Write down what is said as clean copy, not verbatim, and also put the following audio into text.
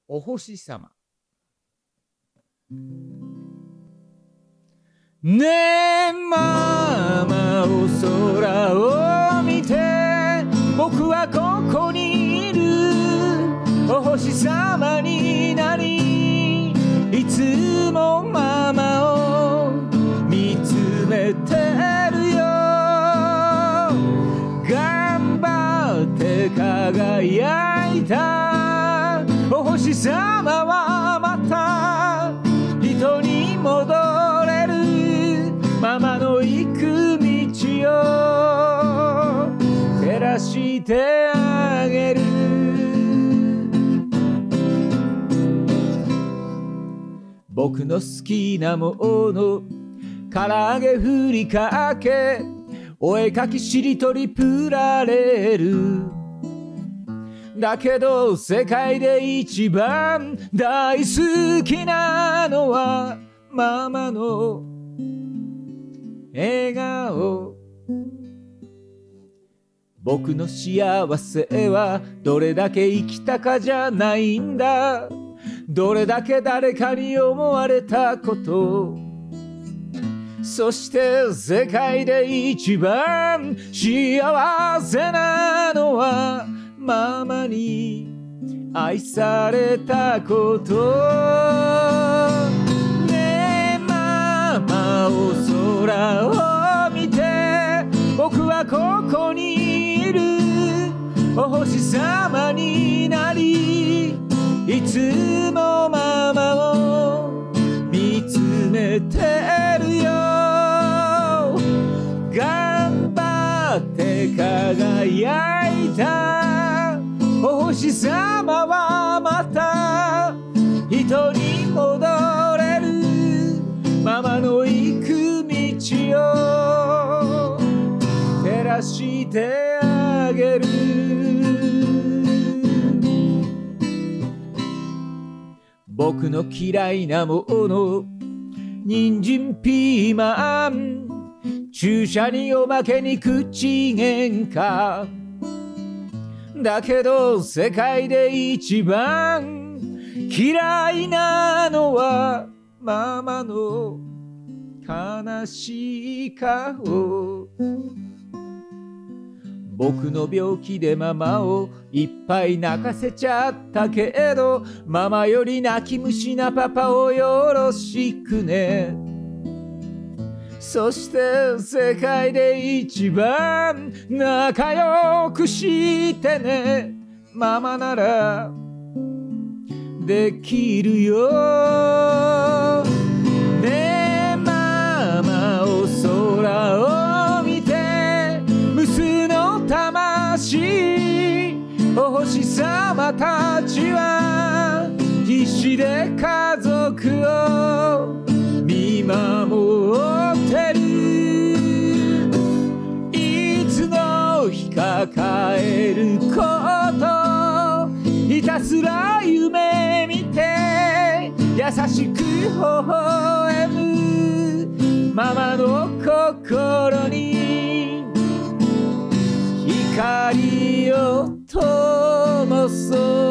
お星様。ねえママ、お空を見て、僕はここにいる。お星様になり、いつもママを見つめてるよ。頑張って輝いたお星様はまた人に戻れる。ママの行く道を照らしてあげる。僕の好きなもの、唐揚げふりかけ、お絵かきしりとりプラレール。だけど世界で一番大好きなのはママの笑顔。僕の幸せはどれだけ生きたかじゃないんだ。どれだけ誰かに思われたこと。そして世界で一番幸せなのはママに愛されたこと。ねえママ、お空を見て、僕はここにいる。お星様になり、いつもママを見つめてるよ。頑張って輝いたお星様はまた人に戻れる。ママの行く道を照らしてあげる。僕の嫌いなもの、人参ピーマン、注射におまけに口喧嘩。だけど世界で一番嫌いなのはママの悲しい顔。僕の病気でママをいっぱい泣かせちゃったけど、ママより泣き虫なパパをよろしくね。そして世界で一番仲良くしてね。ママならできるよ。ねえママ、お空を見て、無数の魂、お星様たちは必死で家族を見守ってる。いつの日か帰ること、ひたすら夢見て優しく微笑むママの心に光を灯そう。